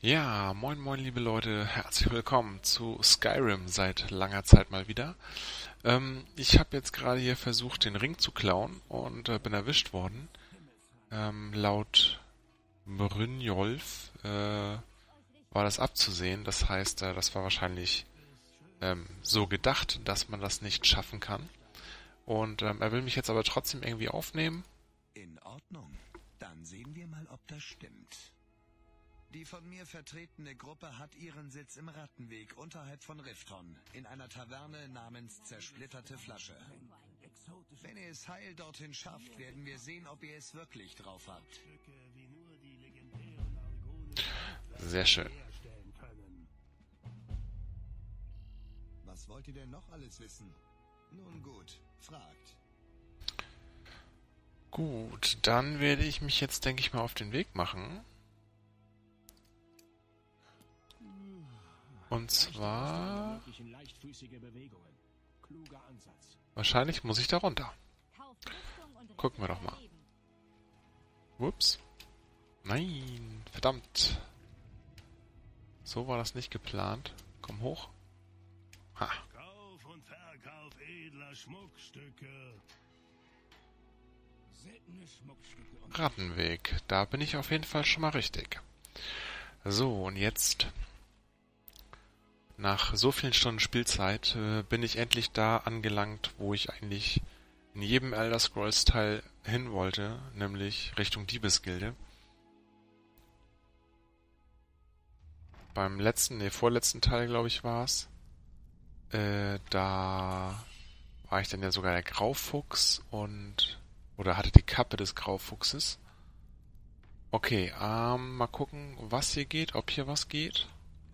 Ja, moin moin liebe Leute, herzlich willkommen zu Skyrim seit langer Zeit mal wieder. Ich habe jetzt gerade hier versucht, den Ring zu klauen und bin erwischt worden. Laut Brynjolf war das abzusehen, das heißt, das war wahrscheinlich so gedacht, dass man das nicht schaffen kann. Und er will mich jetzt aber trotzdem irgendwie aufnehmen. In Ordnung. Dann sehen wir mal, ob das stimmt. Die von mir vertretene Gruppe hat ihren Sitz im Rattenweg unterhalb von Rifton, in einer Taverne namens Zersplitterte Flasche. Wenn ihr es heil dorthin schafft, werden wir sehen, ob ihr es wirklich drauf habt. Sehr schön. Was wollt ihr denn noch alles wissen? Nun gut, fragt. Gut, dann werde ich mich jetzt, denke ich mal, auf den Weg machen. Und zwar... Wahrscheinlich muss ich da runter. Gucken wir doch mal. Ups. Nein, verdammt. So war das nicht geplant. Komm hoch. Ha. Kauf und Verkauf edler Schmuckstücke. Seltene Schmuckstücke und Rattenweg. Da bin ich auf jeden Fall schon mal richtig. So, und jetzt... Nach so vielen Stunden Spielzeit bin ich endlich da angelangt, wo ich eigentlich in jedem Elder Scrolls Teil hin wollte, nämlich Richtung Diebesgilde. Beim vorletzten Teil, glaube ich, war es. Da war ich dann ja sogar der Graufuchs oder hatte die Kappe des Graufuchses. Okay, mal gucken, was hier geht, ob hier was geht.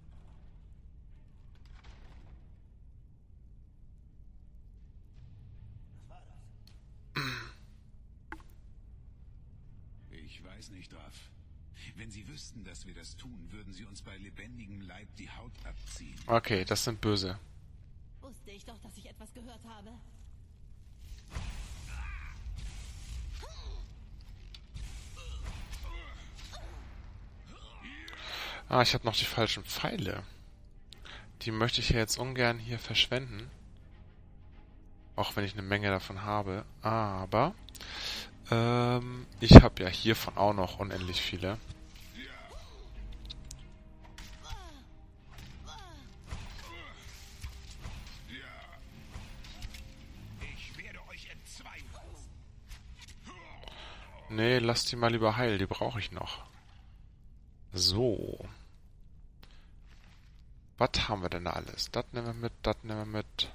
Ich weiß nicht, Raff. Wenn Sie wüssten, dass wir das tun, würden Sie uns bei lebendigem Leib die Haut abziehen. Okay, das sind böse. Wusste ich doch, dass ich etwas gehört habe. Ah, ich habe noch die falschen Pfeile. Die möchte ich ja jetzt ungern hier verschwenden. Auch wenn ich eine Menge davon habe. Aber ich habe ja hiervon auch noch unendlich viele. Ich werde euch entzweien. Nee, lass die mal lieber heil, die brauche ich noch. So. Was haben wir denn da alles? Das nehmen wir mit, das nehmen wir mit.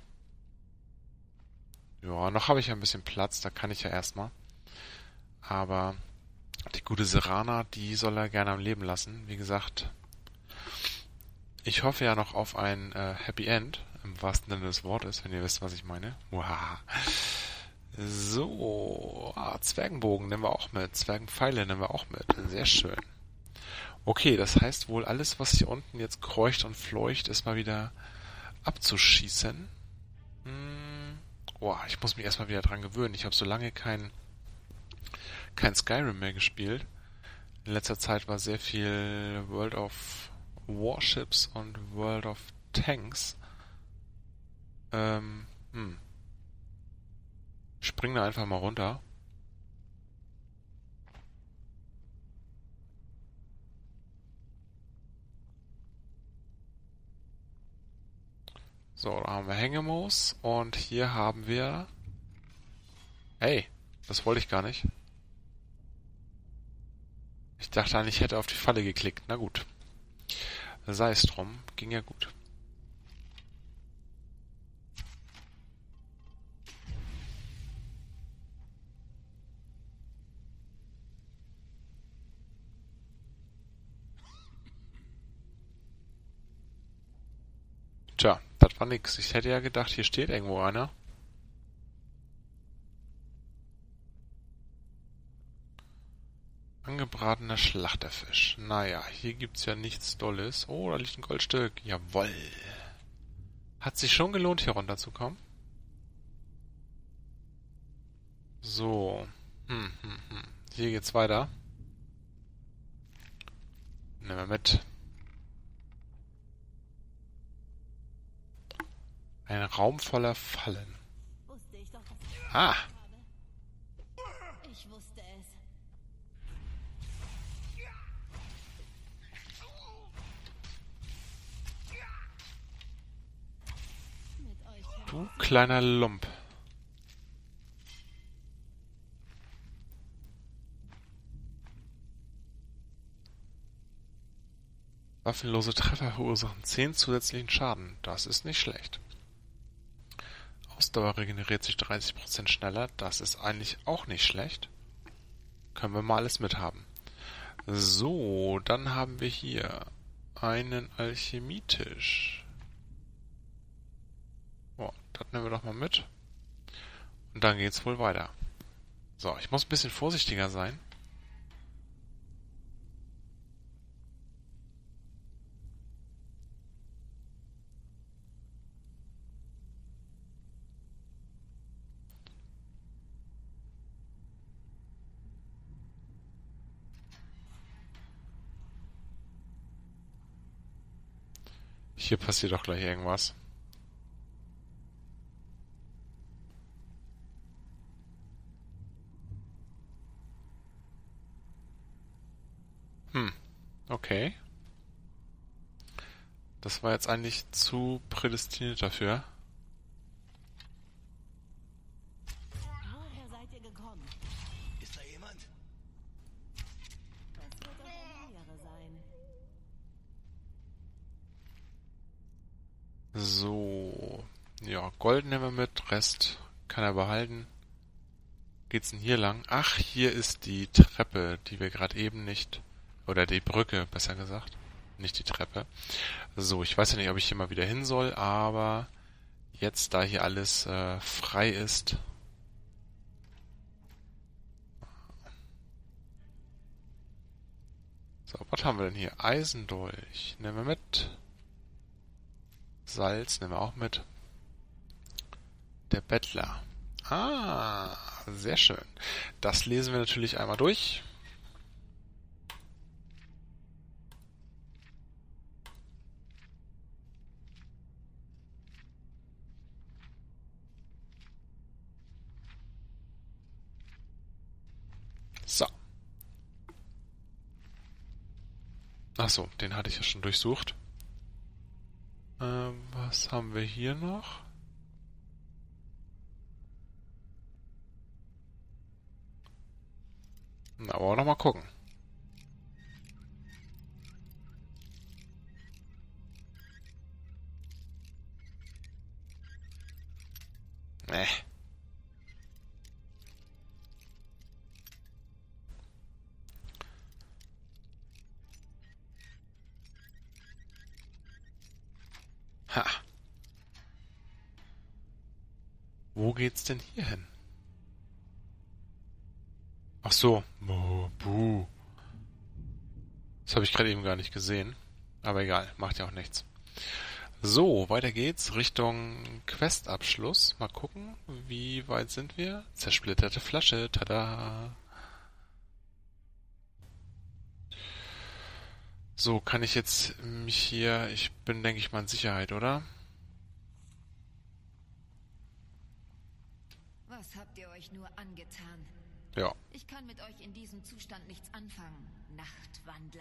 Ja, noch habe ich ja ein bisschen Platz, da kann ich ja erstmal. Aber die gute Serana, die soll er gerne am Leben lassen. Wie gesagt, ich hoffe ja noch auf ein Happy End, im wahrsten Sinne des Wortes, wenn ihr wisst, was ich meine. Wow. So, Zwergenbogen nehmen wir auch mit, Zwergenpfeile nehmen wir auch mit. Sehr schön. Okay, das heißt wohl, alles, was hier unten jetzt kreucht und fleucht, ist mal wieder abzuschießen. Ich muss mich erstmal wieder dran gewöhnen. Ich habe so lange kein Skyrim mehr gespielt. In letzter Zeit war sehr viel World of Warships und World of Tanks. Ich spring da einfach mal runter. So, da haben wir Hängemoos und hier haben wir... Hey, das wollte ich gar nicht. Ich dachte eigentlich, ich hätte auf die Falle geklickt. Na gut. Sei es drum. Ging ja gut. Tja, das war nix. Ich hätte ja gedacht, hier steht irgendwo einer. Angebratener Schlachterfisch. Naja, hier gibt's ja nichts Dolles. Oh, da liegt ein Goldstück. Jawoll. Hat sich schon gelohnt, hier runterzukommen. So. Hier geht's weiter. Nehmen wir mit. Raum voller Fallen. Wusste ich doch, dass ich etwas Ah, gehört habe. Ich wusste es. Mit euch du kleiner Lump. Waffenlose Treffer verursachen 10 zusätzlichen Schaden. Das ist nicht schlecht. Ausdauer regeneriert sich 30% schneller. Das ist eigentlich auch nicht schlecht. Können wir mal alles mithaben. So, dann haben wir hier einen Alchemietisch. Oh, das nehmen wir doch mal mit. Und dann geht's wohl weiter. So, ich muss ein bisschen vorsichtiger sein. Hier passiert doch gleich irgendwas. Okay. Das war jetzt eigentlich zu prädestiniert dafür. Woher seid ihr gekommen? Ist da jemand? Das wird doch ein Jüngere sein. So. Ja, Gold nehmen wir mit. Rest kann er behalten. Geht's denn hier lang? Ach, hier ist die Treppe, die wir gerade eben nicht... Oder die Brücke, besser gesagt. Nicht die Treppe. So, ich weiß ja nicht, ob ich hier mal wieder hin soll, aber jetzt, da hier alles frei ist... So, was haben wir denn hier? Eisendolch. Nehmen wir mit. Salz nehmen wir auch mit. Der Bettler. Ah, sehr schön. Das lesen wir natürlich einmal durch. So. Achso, den hatte ich ja schon durchsucht. Was haben wir hier noch? Na, aber noch mal gucken. Ha. Wo geht's denn hier hin? Ach so. Buh. Das habe ich gerade eben gar nicht gesehen. Aber egal, macht ja auch nichts. So, weiter geht's Richtung Questabschluss. Mal gucken, wie weit sind wir? Zersplitterte Flasche, tada! So, kann ich jetzt mich hier... Ich bin, denke ich mal, in Sicherheit, oder? Was habt ihr euch nur angetan? Ja. Ich kann mit euch in diesem Zustand nichts anfangen, Nachtwandler.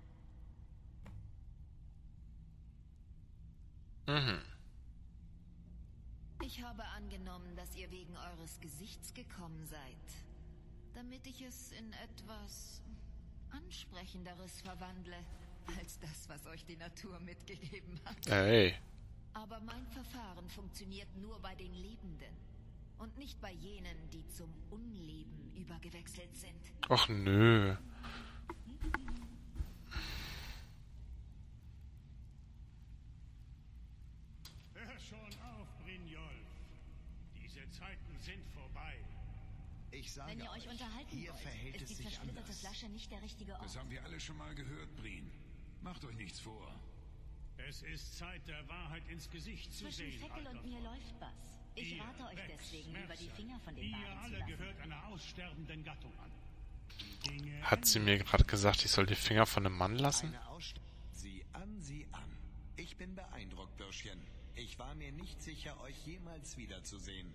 Ich habe angenommen, dass ihr wegen eures Gesichts gekommen seid, damit ich es in etwas Ansprechenderes verwandle, als das, was euch die Natur mitgegeben hat. Ey. Aber mein Verfahren funktioniert nur bei den Lebenden und nicht bei jenen, die zum Unleben übergewechselt sind. Och nö. Hör schon auf, Brynjolf. Diese Zeiten sind vorbei. Ich sage Wenn ihr euch unterhalten hier wollt, verhält ist es die sich zersplitterte anders. Flasche nicht der richtige Ort. Das haben wir alle schon mal gehört, Brien. Macht euch nichts vor. Es ist Zeit, der Wahrheit ins Gesicht zu Zwischen sehen, Feckel alter und mir Freund. läuft was. Ich Ihr, rate euch Vex, deswegen, lieber die Mercer, Finger von den Ihr Beinen zu alle lassen. gehört einer aussterbenden Gattung an. Die Dinge Hat sie mir gerade gesagt, ich soll die Finger von einem Mann lassen? Eine Ausstellung. Sieh an. Ich bin beeindruckt, Bürschchen. Ich war mir nicht sicher, euch jemals wiederzusehen.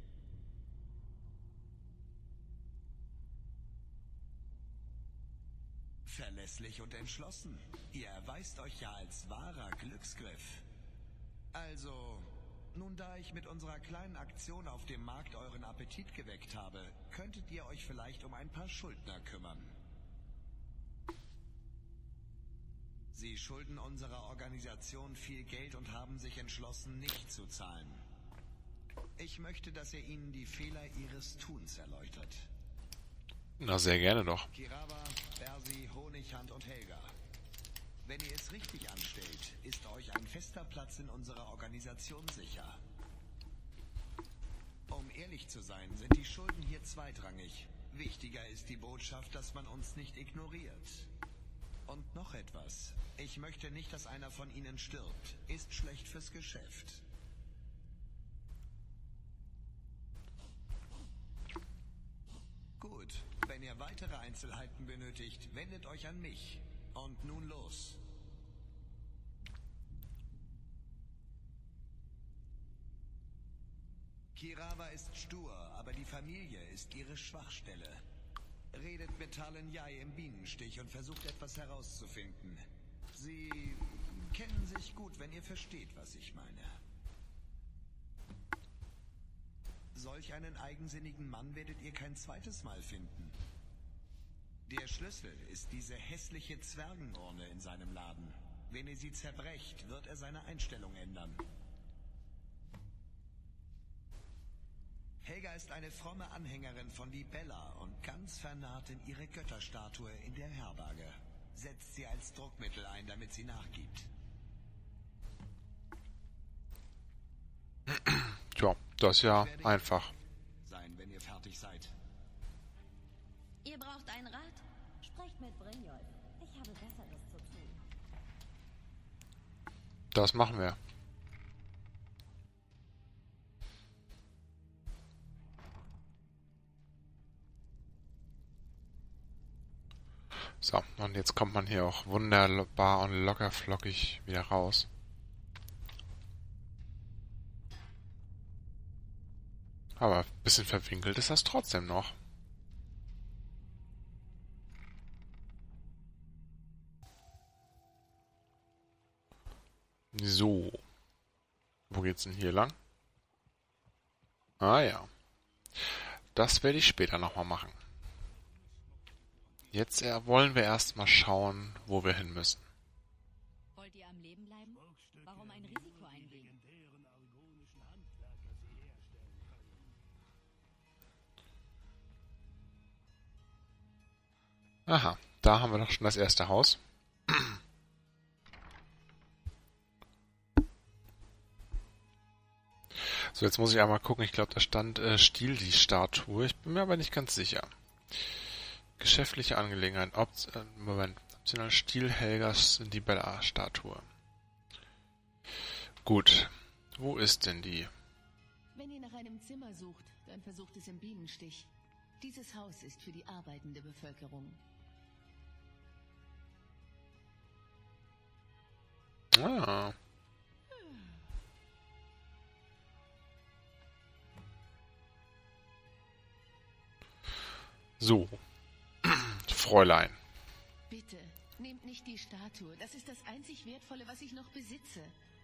Verlässlich und entschlossen. Ihr erweist euch ja als wahrer Glücksgriff. Also, nun da ich mit unserer kleinen Aktion auf dem Markt euren Appetit geweckt habe, könntet ihr euch vielleicht um ein paar Schuldner kümmern. Sie schulden unserer Organisation viel Geld und haben sich entschlossen, nicht zu zahlen. Ich möchte, dass ihr ihnen die Fehler ihres Tuns erläutert. Na, sehr gerne doch. Kirava, Bersi, Honighand und Helga. Wenn ihr es richtig anstellt, ist euch ein fester Platz in unserer Organisation sicher. Um ehrlich zu sein, sind die Schulden hier zweitrangig. Wichtiger ist die Botschaft, dass man uns nicht ignoriert. Und noch etwas. Ich möchte nicht, dass einer von ihnen stirbt. Ist schlecht fürs Geschäft. Gut. Wenn ihr weitere Einzelheiten benötigt, wendet euch an mich. Und nun los. Kirava ist stur, aber die Familie ist ihre Schwachstelle. Redet mit Talen Yai im Bienenstich und versucht etwas herauszufinden. Sie kennen sich gut, wenn ihr versteht, was ich meine. Solch einen eigensinnigen Mann werdet ihr kein zweites Mal finden. Der Schlüssel ist diese hässliche Zwergenurne in seinem Laden. Wenn ihr sie zerbrecht, wird er seine Einstellung ändern. Helga ist eine fromme Anhängerin von Libella und ganz vernarrt in ihre Götterstatue in der Herberge. Setzt sie als Druckmittel ein, damit sie nachgibt. Tja, das ist ja einfach. Sein, wenn ihr fertig seid. Ihr braucht einen Rat? Sprecht mit Brynjolf. Ich habe Besseres zu tun. Das machen wir. So, und jetzt kommt man hier auch wunderbar und lockerflockig wieder raus. Aber ein bisschen verwinkelt ist das trotzdem noch. So. Wo geht's denn hier lang? Ah ja. Das werde ich später nochmal machen. Jetzt wollen wir erstmal schauen, wo wir hin müssen. Wollt ihr am Leben bleiben? Warum ein Risiko eingehen? Aha, da haben wir doch schon das erste Haus. So, jetzt muss ich einmal gucken. Ich glaube, da stand Stiel die Statue. Ich bin mir aber nicht ganz sicher. Geschäftliche Angelegenheit. Moment. Optional Stiel Helgas Libella-Statue. Gut. Wo ist denn die? Wenn ihr nach einem Zimmer sucht, dann versucht es im Bienenstich. Dieses Haus ist für die arbeitende Bevölkerung. Ah. So. Fräulein. Bitte, nehmt nicht die Statue. Das ist das einzig Wertvolle, was ich noch besitze.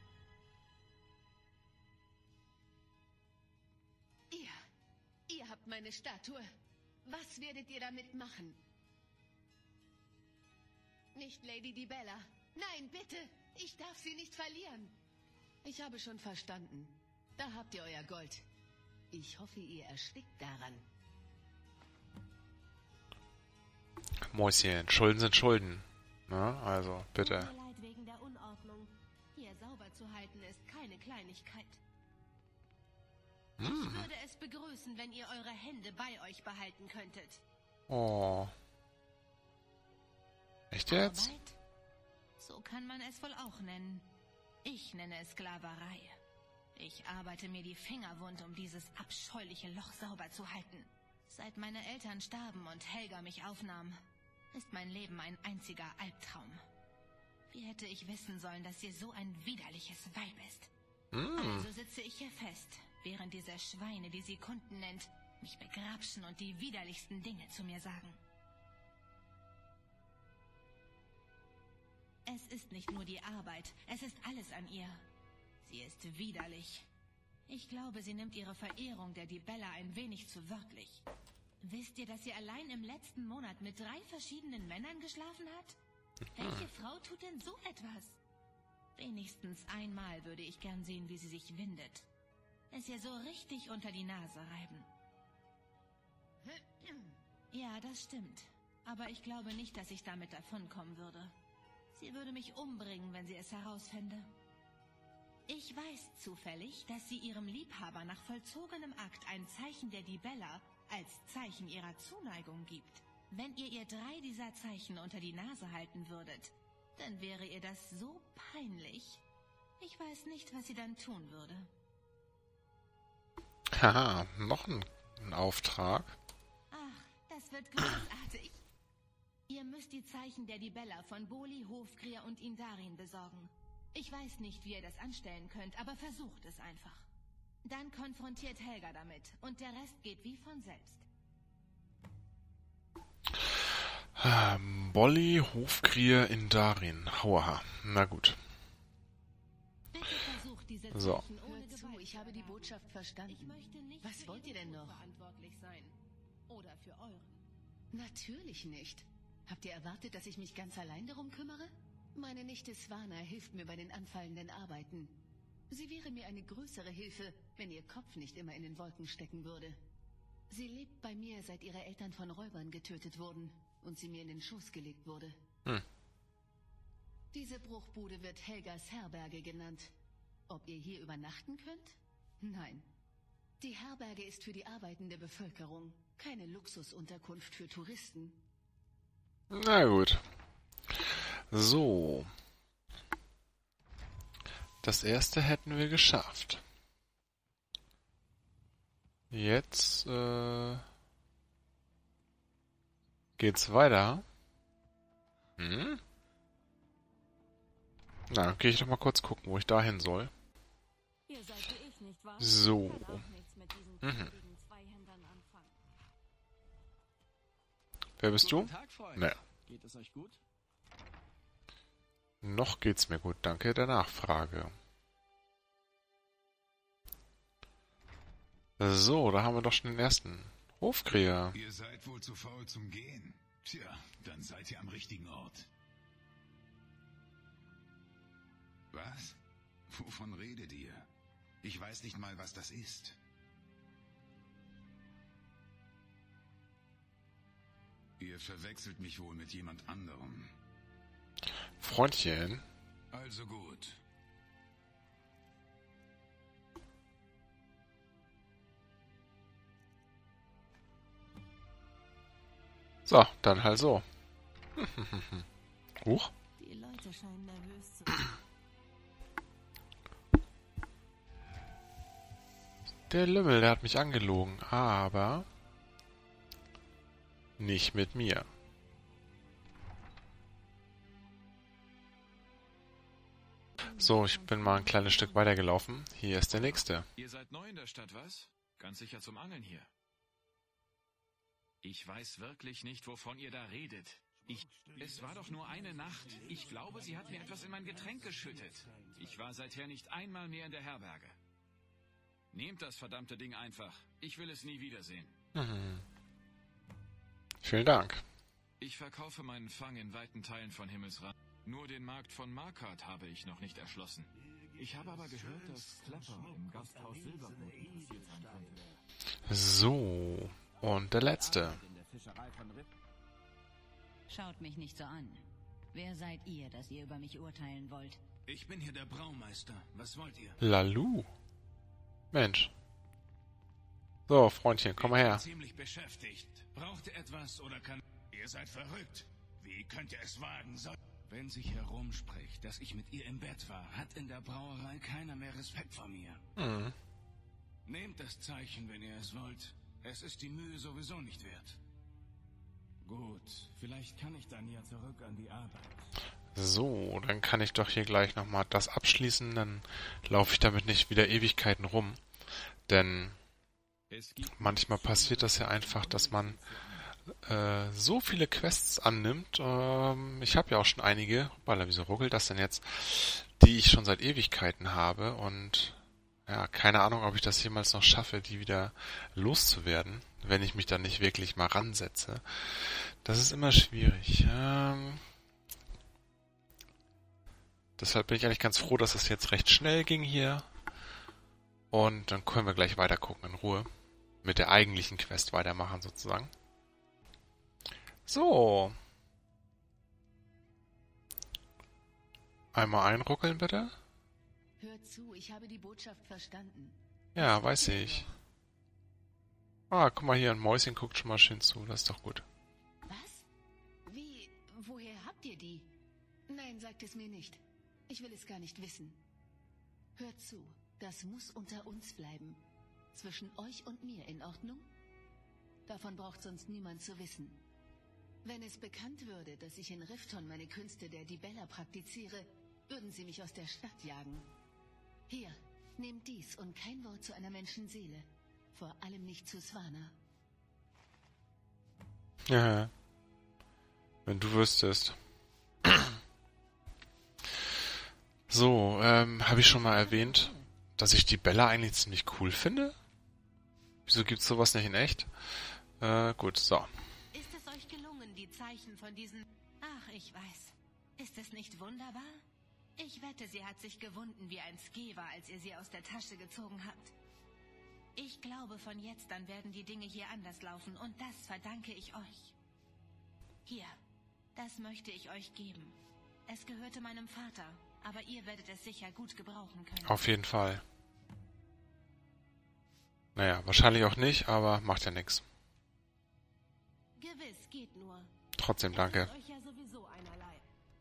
Ihr habt meine Statue. Was werdet ihr damit machen? Nicht Lady Libella. Nein, bitte. Ich darf sie nicht verlieren. Ich habe schon verstanden. Da habt ihr euer Gold. Ich hoffe, ihr erstickt daran. Mäuschen, Schulden sind Schulden. Na, also, bitte. Tut mir leid wegen der Unordnung. Hier sauber zu halten ist keine Kleinigkeit. Ich würde es begrüßen, wenn ihr eure Hände bei euch behalten könntet. Oh. Echt jetzt? Arbeit? So kann man es wohl auch nennen. Ich nenne es Sklaverei. Ich arbeite mir die Finger wund, um dieses abscheuliche Loch sauber zu halten. Seit meine Eltern starben und Helga mich aufnahm, ist mein Leben ein einziger Albtraum. Wie hätte ich wissen sollen, dass sie so ein widerliches Weib ist? Also sitze ich hier fest, während diese Schweine, die sie Kunden nennt, mich begrapschen und die widerlichsten Dinge zu mir sagen. Es ist nicht nur die Arbeit, es ist alles an ihr. Sie ist widerlich. Ich glaube, sie nimmt ihre Verehrung der Dibella ein wenig zu wörtlich. Wisst ihr, dass sie allein im letzten Monat mit 3 verschiedenen Männern geschlafen hat? Welche Frau tut denn so etwas? Wenigstens einmal würde ich gern sehen, wie sie sich windet. Es ihr so richtig unter die Nase reiben. Ja, das stimmt. Aber ich glaube nicht, dass ich damit davonkommen würde. Sie würde mich umbringen, wenn sie es herausfände. Ich weiß zufällig, dass sie ihrem Liebhaber nach vollzogenem Akt ein Zeichen der Dibella als Zeichen ihrer Zuneigung gibt. Wenn ihr 3 dieser Zeichen unter die Nase halten würdet, dann wäre ihr das so peinlich. Ich weiß nicht, was sie dann tun würde. Haha, noch ein Auftrag. Ach, das wird großartig. Ihr müsst die Zeichen der Dibella von Boli, Hofkrier und Indarin besorgen. Ich weiß nicht, wie ihr das anstellen könnt, aber versucht es einfach. Dann konfrontiert Helga damit und der Rest geht wie von selbst. Bolli, Hofkrier, Indarin. Hauaha. Na gut. Bitte versucht diese So. Zeichen ohne Hört zu, Gewalt ich zu habe die erreichen. Botschaft verstanden. Ich möchte nicht Was für wollt ihr Ihren denn Tod noch? verantwortlich sein. Oder für euren. Natürlich nicht. Habt ihr erwartet, dass ich mich ganz allein darum kümmere? Meine Nichte Swana hilft mir bei den anfallenden Arbeiten. Sie wäre mir eine größere Hilfe, wenn ihr Kopf nicht immer in den Wolken stecken würde. Sie lebt bei mir, seit ihre Eltern von Räubern getötet wurden und sie mir in den Schoß gelegt wurde. Diese Bruchbude wird Helgas Herberge genannt. Ob ihr hier übernachten könnt? Nein. Die Herberge ist für die arbeitende Bevölkerung, keine Luxusunterkunft für Touristen. Na gut. So. Das erste hätten wir geschafft. Jetzt geht's weiter. Na, gehe ich doch mal kurz gucken, wo ich da hin soll. Ihr seid wie ich, nicht wahr? So. Ich kann auch nichts mit diesen knalligen Zweihändern anfangen. Wer bist du? Guten Tag, Freund. Ne, Geht es euch gut? noch geht's mir gut, danke der Nachfrage. So, da haben wir doch schon den ersten. Hofkrier. Ihr seid wohl zu faul zum Gehen. Tja, dann seid ihr am richtigen Ort. Was? Wovon redet ihr? Ich weiß nicht mal, was das ist. Ihr verwechselt mich wohl mit jemand anderem. Freundchen. Also gut. So, dann halt so. Huch. Die Leute scheinen nervös zu sein. Der Lümmel, der hat mich angelogen, aber nicht mit mir. So, ich bin mal ein kleines Stück weitergelaufen. Hier ist der nächste. Ihr seid neu in der Stadt, was? Ganz sicher zum Angeln hier. Ich weiß wirklich nicht, wovon ihr da redet. Es war doch nur eine Nacht. Ich glaube, sie hat mir etwas in mein Getränk geschüttet. Ich war seither nicht einmal mehr in der Herberge. Nehmt das verdammte Ding einfach. Ich will es nie wiedersehen. Vielen Dank. Ich verkaufe meinen Fang in weiten Teilen von Himmelsrand. Nur den Markt von Markart habe ich noch nicht erschlossen. Ich habe aber gehört, dass Klepper im Gasthaus Silberbrot interessiert sein könnte. So, und der letzte. Schaut mich nicht so an. Wer seid ihr, dass ihr über mich urteilen wollt? Ich bin hier der Braumeister. Was wollt ihr? Lalu. Mensch. So, Freundchen, komm mal her. Ziemlich beschäftigt. Braucht ihr etwas oder kann... Ihr seid verrückt. Wie könnt ihr es wagen? Wenn sich herumspricht, dass ich mit ihr im Bett war, hat in der Brauerei keiner mehr Respekt vor mir. Nehmt das Zeichen, wenn ihr es wollt. Es ist die Mühe sowieso nicht wert. Gut, vielleicht kann ich dann ja zurück an die Arbeit. So, dann kann ich doch hier gleich nochmal das abschließen, dann laufe ich damit nicht wieder Ewigkeiten rum. Denn manchmal passiert das ja einfach, dass man so viele Quests annimmt. Ich habe ja auch schon einige, wieso ruckelt das denn jetzt, die ich schon seit Ewigkeiten habe und ja, keine Ahnung, ob ich das jemals noch schaffe, die wieder loszuwerden, wenn ich mich dann nicht wirklich mal ransetze. Das ist immer schwierig. Deshalb bin ich eigentlich ganz froh, dass es jetzt recht schnell ging hier. Und dann können wir gleich weiter gucken in Ruhe. Mit der eigentlichen Quest weitermachen sozusagen. So. Einmal einruckeln bitte. Hör zu, ich habe die Botschaft verstanden. Ja, weiß ich. Ah, guck mal hier, ein Mäuschen guckt schon mal schön zu. Das ist doch gut. Was? Wie? Woher habt ihr die? Nein, sagt es mir nicht. Ich will es gar nicht wissen. Hört zu, das muss unter uns bleiben. Zwischen euch und mir, in Ordnung? Davon braucht sonst niemand zu wissen. Wenn es bekannt würde, dass ich in Rifton meine Künste der Dibella praktiziere, würden sie mich aus der Stadt jagen. Hier, nehmt dies und kein Wort zu einer Menschenseele. Vor allem nicht zu Swana. Ja, wenn du wüsstest. So, habe ich schon mal erwähnt, dass ich die Bella eigentlich ziemlich cool finde? Wieso gibt's sowas nicht in echt? Gut, so. Ist es euch gelungen, die Zeichen von diesen... Ach, ich weiß. Ist es nicht wunderbar? Ich wette, sie hat sich gewunden wie ein Skeva, als ihr sie aus der Tasche gezogen habt. Ich glaube, von jetzt an werden die Dinge hier anders laufen und das verdanke ich euch. Hier, das möchte ich euch geben. Es gehörte meinem Vater, aber ihr werdet es sicher gut gebrauchen können. Auf jeden Fall. Naja, wahrscheinlich auch nicht, aber macht ja nichts. Gewiss, geht nur. Trotzdem danke. Euch ja sowieso einerlei.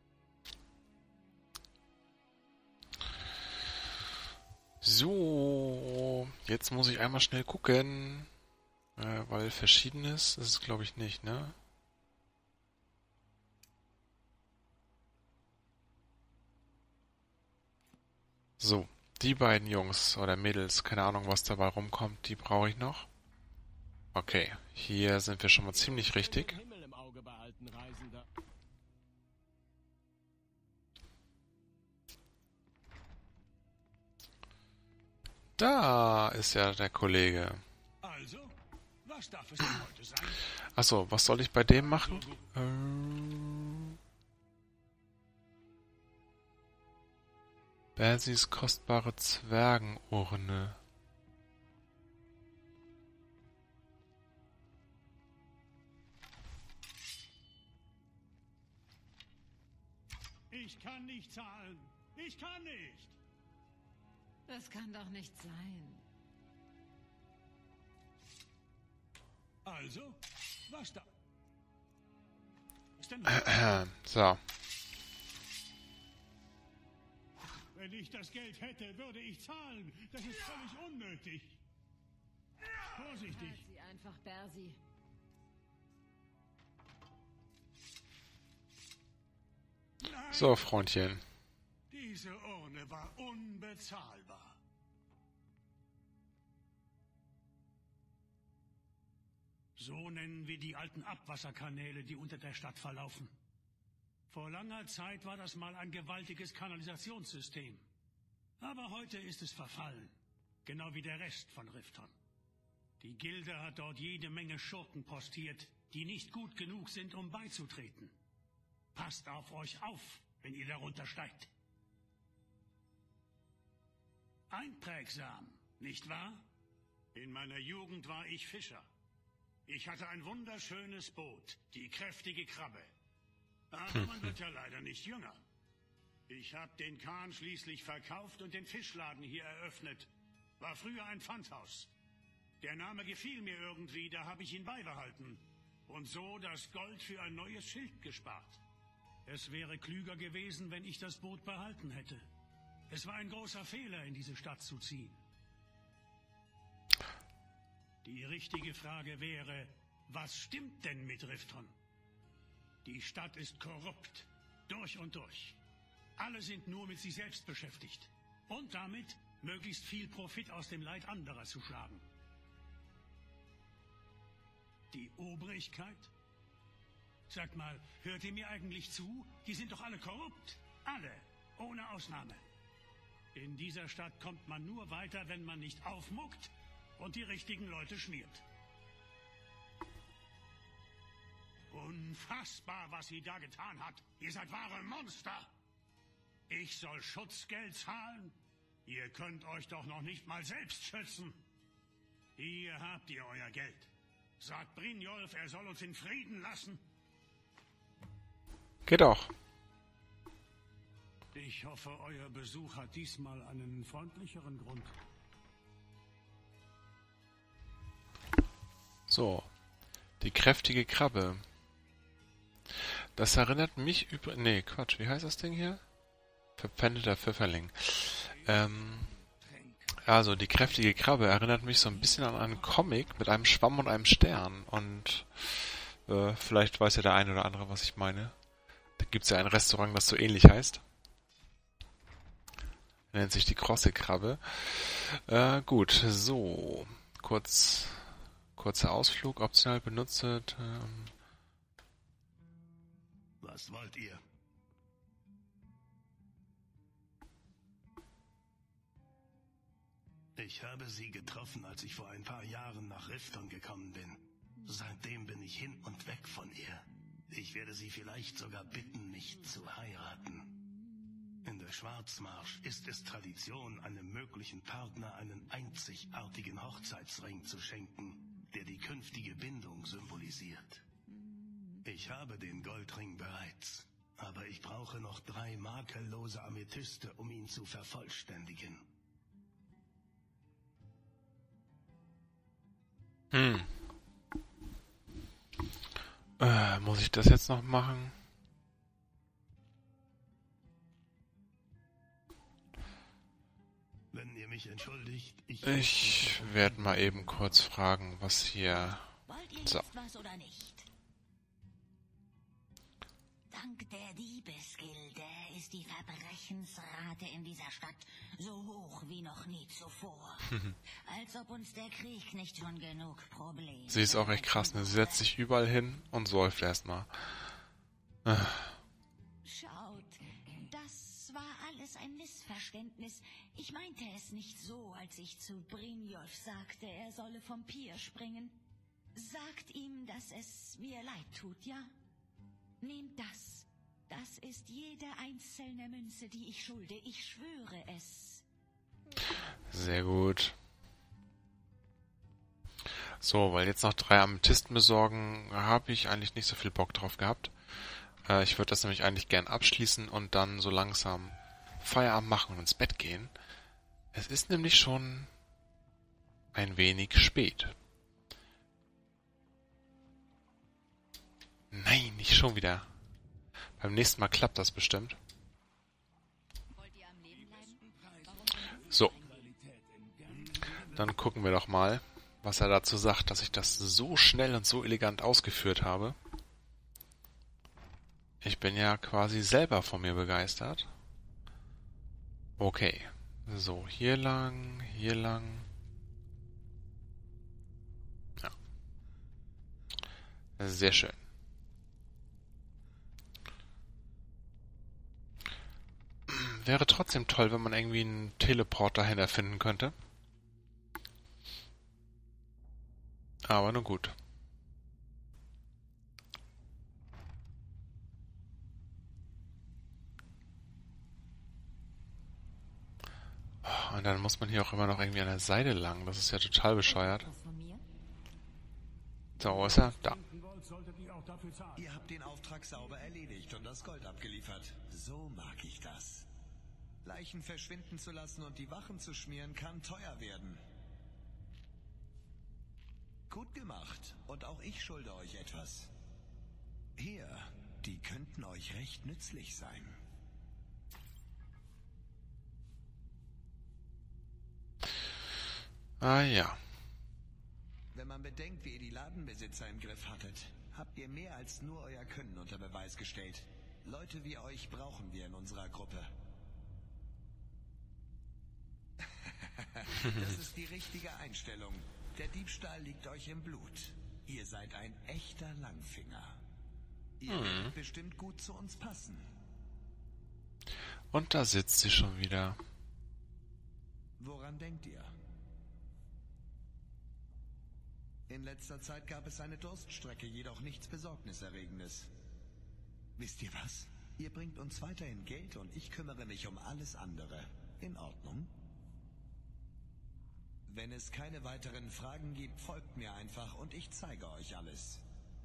So, jetzt muss ich einmal schnell gucken. Weil Verschiedenes ist es, glaube ich, nicht, ne? So, die beiden Jungs oder Mädels, keine Ahnung, was dabei rumkommt, die brauche ich noch. Okay, hier sind wir schon mal ziemlich richtig. Da ist ja der Kollege. Also, was darf es denn heute sein? Achso, was soll ich bei dem machen? Bersis kostbare Zwergenurne. Ich kann nicht zahlen. Ich kann nicht. Das kann doch nicht sein. Also, was da? Ist denn So. Wenn ich das Geld hätte, würde ich zahlen. Das ist völlig unnötig. Vorsichtig. Halt sie einfach, Bersi. Nein, So, Freundchen. diese Urne war unbezahlbar. So nennen wir die alten Abwasserkanäle, die unter der Stadt verlaufen. Vor langer Zeit war das mal ein gewaltiges Kanalisationssystem. Aber heute ist es verfallen. Genau wie der Rest von Rifton. Die Gilde hat dort jede Menge Schurken postiert, die nicht gut genug sind, um beizutreten. Passt auf euch auf, wenn ihr darunter steigt. Einprägsam, nicht wahr? In meiner Jugend war ich Fischer. Ich hatte ein wunderschönes Boot, die kräftige Krabbe. Aber man wird ja leider nicht jünger. Ich habe den Kahn schließlich verkauft und den Fischladen hier eröffnet. War früher ein Pfandhaus. Der Name gefiel mir irgendwie, da habe ich ihn beibehalten. Und so das Gold für ein neues Schild gespart. Es wäre klüger gewesen, wenn ich das Boot behalten hätte. Es war ein großer Fehler, in diese Stadt zu ziehen. Die richtige Frage wäre, was stimmt denn mit Rifton? Die Stadt ist korrupt. Durch und durch. Alle sind nur mit sich selbst beschäftigt. Und damit möglichst viel Profit aus dem Leid anderer zu schlagen. Die Obrigkeit? Sagt mal, hört ihr mir eigentlich zu? Die sind doch alle korrupt. Alle. Ohne Ausnahme. In dieser Stadt kommt man nur weiter, wenn man nicht aufmuckt und die richtigen Leute schmiert. Unfassbar, was sie da getan hat. Ihr seid wahre Monster. Ich soll Schutzgeld zahlen? Ihr könnt euch doch noch nicht mal selbst schützen. Hier habt ihr euer Geld. Sagt Brynjolf, er soll uns in Frieden lassen. Geht auch. Ich hoffe, euer Besuch hat diesmal einen freundlicheren Grund. So. Die kräftige Krabbe. Das erinnert mich über... Nee, Quatsch. Wie heißt das Ding hier? Verpfändeter Pfifferling. Also, die kräftige Krabbe erinnert mich so ein bisschen an einen Comic mit einem Schwamm und einem Stern. Und vielleicht weiß ja der eine oder andere, was ich meine. Da gibt es ja ein Restaurant, das so ähnlich heißt. Nennt sich die krosse Krabbe. Gut, so. Kurzer Ausflug, optional benutzt. Was wollt ihr? Ich habe sie getroffen, als ich vor ein paar Jahren nach Rifton gekommen bin. Seitdem bin ich hin und weg von ihr. Ich werde sie vielleicht sogar bitten, mich zu heiraten. In der Schwarzmarsch ist es Tradition, einem möglichen Partner einen einzigartigen Hochzeitsring zu schenken, der die künftige Bindung symbolisiert. Ich habe den Goldring bereits, aber ich brauche noch 3 makellose Amethyste, um ihn zu vervollständigen. Muss ich das jetzt noch machen? Wenn ihr mich entschuldigt, ich werde mal eben kurz fragen, was hier... Wollt ihr So. jetzt was oder nicht? Dank der Diebesgilde ist die Verbrechensrate in dieser Stadt so hoch wie noch nie zuvor. Als ob uns der Krieg nicht schon genug Probleme... Sie ist auch echt krass, ne? Sie setzt sich überall hin und säuft erstmal. Schaut, das war alles ein Missverständnis. Ich meinte es nicht so, als ich zu Brynjolf sagte, er solle vom Pier springen. Sagt ihm, dass es mir leid tut, ja? Nehmt das. Das ist jede einzelne Münze, die ich schulde. Ich schwöre es. Sehr gut. So, weil jetzt noch 3 Amethysten besorgen, habe ich eigentlich nicht so viel Bock drauf gehabt. Ich würde das nämlich eigentlich gern abschließen und dann so langsam Feierabend machen und ins Bett gehen. Es ist nämlich schon ein wenig spät. Nein, nicht schon wieder. Beim nächsten Mal klappt das bestimmt. So. Dann gucken wir doch mal, was er dazu sagt, dass ich das so schnell und so elegant ausgeführt habe. Ich bin ja quasi selber von mir begeistert. Okay. So, hier lang, hier lang. Ja. Sehr schön. Wäre trotzdem toll, wenn man irgendwie einen Teleport dahin erfinden könnte. Aber nun gut. Und dann muss man hier auch immer noch irgendwie an der Seite lang. Das ist ja total bescheuert. So, wo ist er? Da. Ihr habt den Auftrag sauber erledigt und das Gold abgeliefert. So mag ich das. Leichen verschwinden zu lassen und die Wachen zu schmieren, kann teuer werden. Gut gemacht. Und auch ich schulde euch etwas. Hier, die könnten euch recht nützlich sein. Ah ja. Wenn man bedenkt, wie ihr die Ladenbesitzer im Griff hattet, habt ihr mehr als nur euer Können unter Beweis gestellt. Leute wie euch brauchen wir in unserer Gruppe. Das ist die richtige Einstellung. Der Diebstahl liegt euch im Blut. Ihr seid ein echter Langfinger. Ihr werdet bestimmt gut zu uns passen. Und da sitzt sie schon wieder. Woran denkt ihr? In letzter Zeit gab es eine Durststrecke, jedoch nichts Besorgniserregendes. Wisst ihr was? Ihr bringt uns weiterhin Geld und ich kümmere mich um alles andere. In Ordnung? Wenn es keine weiteren Fragen gibt, folgt mir einfach und ich zeige euch alles.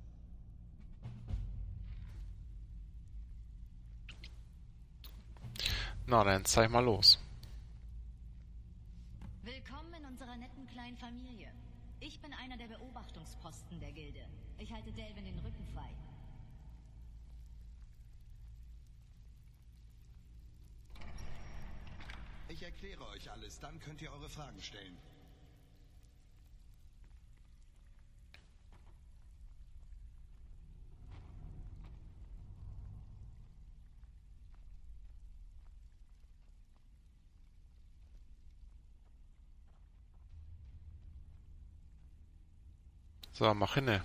Na, dann zeig mal los. Willkommen in unserer netten kleinen Familie. Ich bin einer der Beobachtungsposten der Gilde. Ich halte Delvin den Rücken frei. Ich erkläre euch alles, dann könnt ihr eure Fragen stellen. So, mach hinne.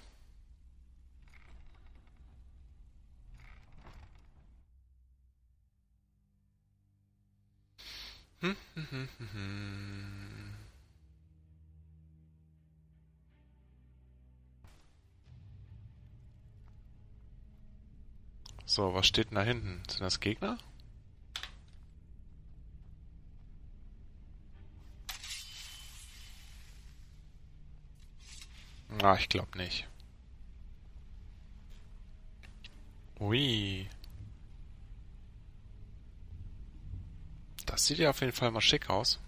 So, was steht denn da hinten? Sind das Gegner? Ah, ich glaube nicht. Ui. Das sieht ja auf jeden Fall mal schick aus.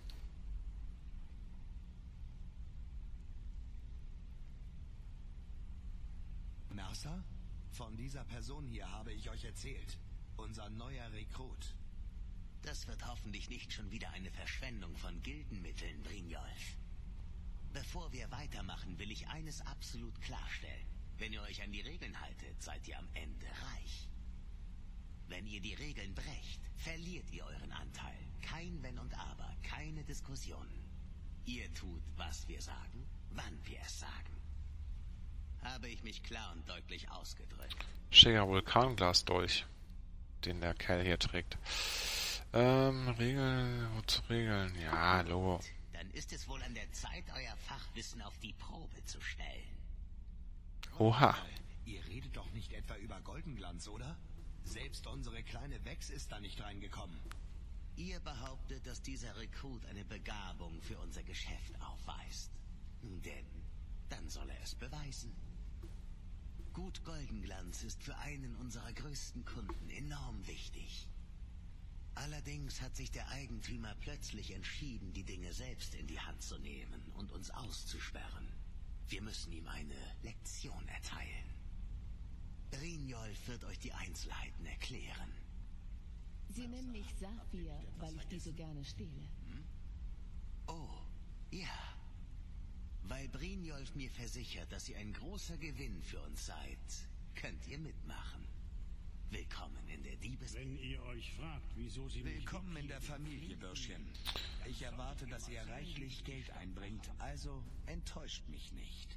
Mercer? Von dieser Person hier habe ich euch erzählt. Unser neuer Rekrut. Das wird hoffentlich nicht schon wieder eine Verschwendung von Gildenmitteln, Brynjolf. Bevor wir weitermachen, will ich eines absolut klarstellen. Wenn ihr euch an die Regeln haltet, seid ihr am Ende reich. Wenn ihr die Regeln brecht, verliert ihr euren Anteil. Kein Wenn und Aber, keine Diskussionen. Ihr tut, was wir sagen, wann wir es sagen. Habe ich mich klar und deutlich ausgedrückt. Schicker Vulkanglasdolch, den der Kerl hier trägt. Regeln, ja, Logo. Dann ist es wohl an der Zeit, euer Fachwissen auf die Probe zu stellen. Oha. Ihr redet doch nicht etwa über Goldenglanz, oder? Selbst unsere kleine Vex ist da nicht reingekommen. Ihr behauptet, dass dieser Rekrut eine Begabung für unser Geschäft aufweist. Denn dann soll er es beweisen. Gut Goldenglanz ist für einen unserer größten Kunden enorm wichtig. Allerdings hat sich der Eigentümer plötzlich entschieden, die Dinge selbst in die Hand zu nehmen und uns auszusperren. Wir müssen ihm eine Lektion erteilen. Brynjolf wird euch die Einzelheiten erklären. Sie nennen mich Saphir, weil ich die so gerne stehle. Oh, ja. Weil Brynjolf mir versichert, dass ihr ein großer Gewinn für uns seid, könnt ihr mitmachen. Willkommen in der Wenn ihr euch fragt, wieso sie mich... Willkommen in der Familie, Bürschchen. Ich erwarte, dass ihr reichlich Geld einbringt, also enttäuscht mich nicht.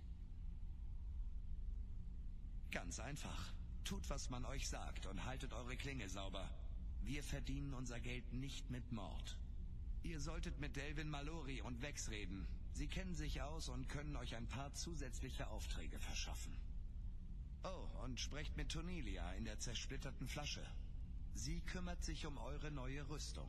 Ganz einfach. Tut, was man euch sagt und haltet eure Klinge sauber. Wir verdienen unser Geld nicht mit Mord. Ihr solltet mit Delvin Mallory und Vex reden. Sie kennen sich aus und können euch ein paar zusätzliche Aufträge verschaffen. Oh, und sprecht mit Tonilia in der zersplitterten Flasche. Sie kümmert sich um eure neue Rüstung.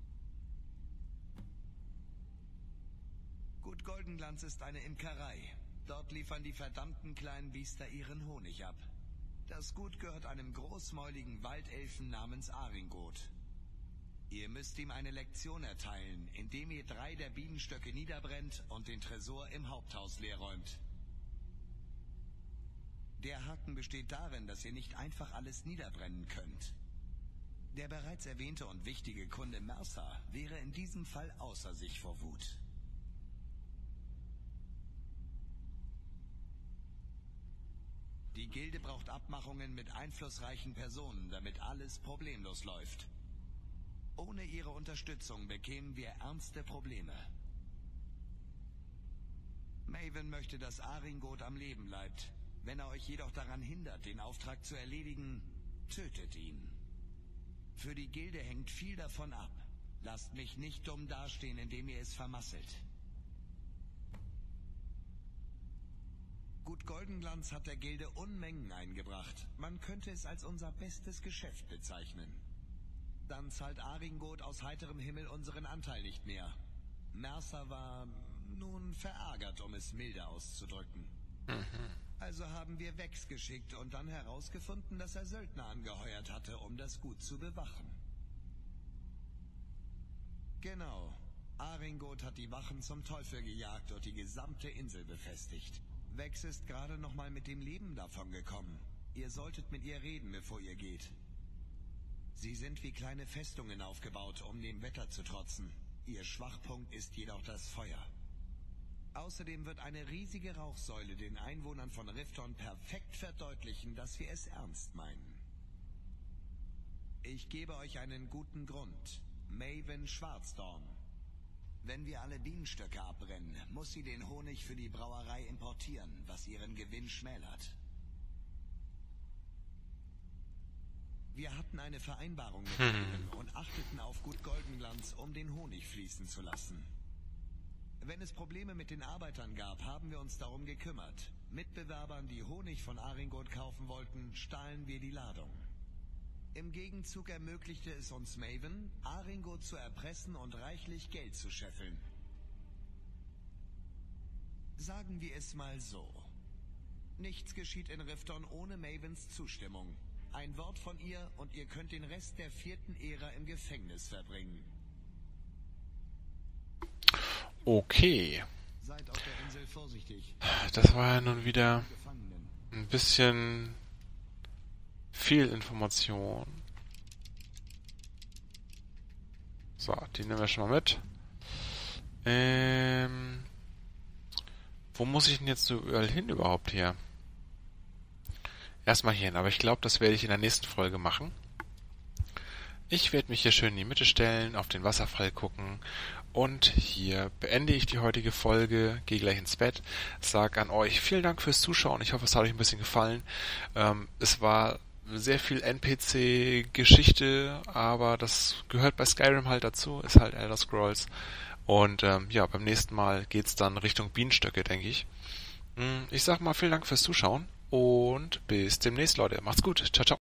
Gut Goldenglanz ist eine Imkerei. Dort liefern die verdammten kleinen Biester ihren Honig ab. Das Gut gehört einem großmäuligen Waldelfen namens Aringot. Ihr müsst ihm eine Lektion erteilen, indem ihr 3 der Bienenstöcke niederbrennt und den Tresor im Haupthaus leerräumt. Der Haken besteht darin, dass ihr nicht einfach alles niederbrennen könnt. Der bereits erwähnte und wichtige Kunde Mercer wäre in diesem Fall außer sich vor Wut. Die Gilde braucht Abmachungen mit einflussreichen Personen, damit alles problemlos läuft. Ohne ihre Unterstützung bekämen wir ernste Probleme. Maven möchte, dass Aringold am Leben bleibt. Wenn er euch jedoch daran hindert, den Auftrag zu erledigen, tötet ihn. Für die Gilde hängt viel davon ab. Lasst mich nicht dumm dastehen, indem ihr es vermasselt. Gut Goldenglanz hat der Gilde Unmengen eingebracht. Man könnte es als unser bestes Geschäft bezeichnen. Dann zahlt Aringold aus heiterem Himmel unseren Anteil nicht mehr. Mercer war nun verärgert, um es milde auszudrücken. Also haben wir Vex geschickt und dann herausgefunden, dass er Söldner angeheuert hatte, um das Gut zu bewachen. Genau. Aringold hat die Wachen zum Teufel gejagt und die gesamte Insel befestigt. Vex ist gerade noch mal mit dem Leben davon gekommen. Ihr solltet mit ihr reden, bevor ihr geht. Sie sind wie kleine Festungen aufgebaut, um dem Wetter zu trotzen. Ihr Schwachpunkt ist jedoch das Feuer. Außerdem wird eine riesige Rauchsäule den Einwohnern von Rifton perfekt verdeutlichen, dass wir es ernst meinen. Ich gebe euch einen guten Grund. Maven Schwarzdorn. Wenn wir alle Bienenstöcke abbrennen, muss sie den Honig für die Brauerei importieren, was ihren Gewinn schmälert. Wir hatten eine Vereinbarung mit Maven und achteten auf Gut Goldenglanz, um den Honig fließen zu lassen. Wenn es Probleme mit den Arbeitern gab, haben wir uns darum gekümmert. Mitbewerbern, die Honig von Aringold kaufen wollten, stahlen wir die Ladung. Im Gegenzug ermöglichte es uns Maven, Aringold zu erpressen und reichlich Geld zu scheffeln. Sagen wir es mal so. Nichts geschieht in Rifton ohne Mavens Zustimmung. Ein Wort von ihr und ihr könnt den Rest der 4. Ära im Gefängnis verbringen. Okay. Seid auf der Insel vorsichtig. Das war ja nun wieder ein bisschen viel Information. So, die nehmen wir schon mal mit. Wo muss ich denn jetzt so überall hin überhaupt hier? Erstmal hierhin, aber ich glaube, das werde ich in der nächsten Folge machen. Ich werde mich hier schön in die Mitte stellen, auf den Wasserfall gucken und hier beende ich die heutige Folge, gehe gleich ins Bett, sage an euch vielen Dank fürs Zuschauen, ich hoffe, es hat euch ein bisschen gefallen. Es war sehr viel NPC-Geschichte, aber das gehört bei Skyrim halt dazu, ist halt Elder Scrolls. Und ja, beim nächsten Mal geht's dann Richtung Bienenstöcke, denke ich. Ich sag mal vielen Dank fürs Zuschauen und bis demnächst, Leute. Macht's gut. Ciao, ciao.